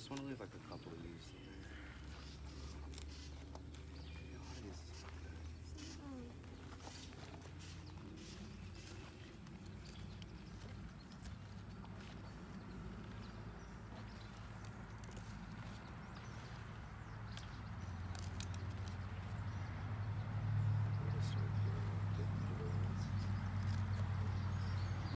just want to leave like a couple of these.